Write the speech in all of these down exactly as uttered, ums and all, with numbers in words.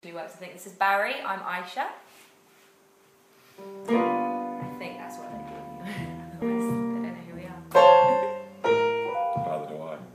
Works. I think this is Barry. I'm Aisha. I think that's what they do. Otherwise, they don't know who we are. Neither do I.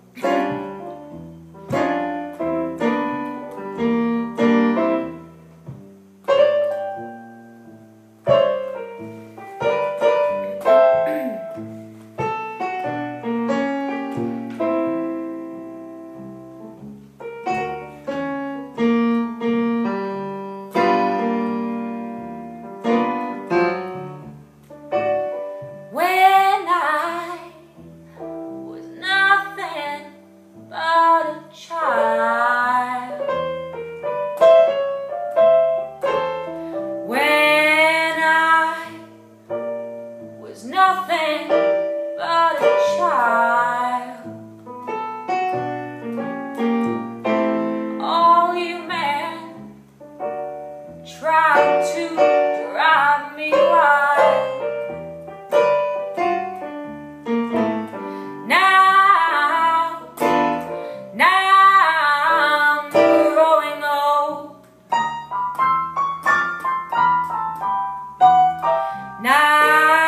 Nothing but a child. All you men tried to drive me wild. Now, now I'm growing old. Now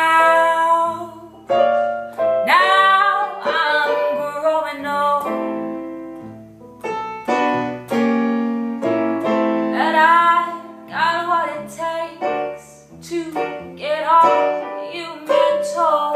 to get all you've been told.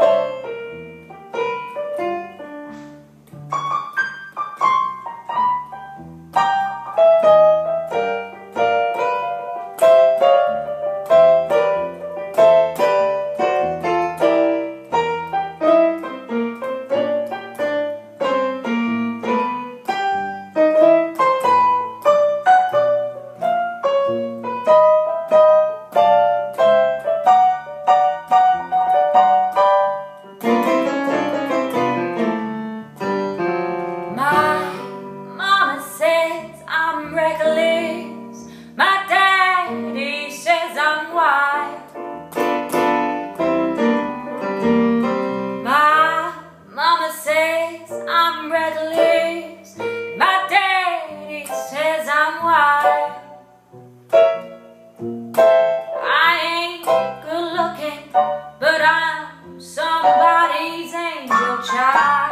My daddy says I'm wild. My mama says I'm reckless. My daddy says I'm wild. I ain't good looking, but I'm somebody's angel child.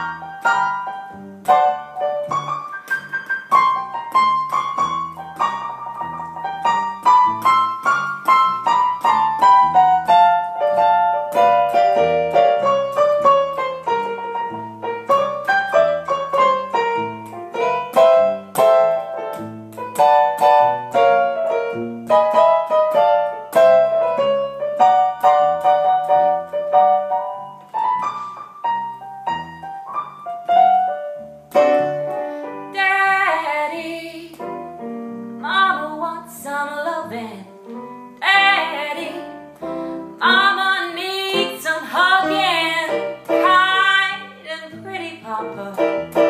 Daddy, Mama wants some loving. Daddy, Mama needs some hugging. Kind and pretty Papa.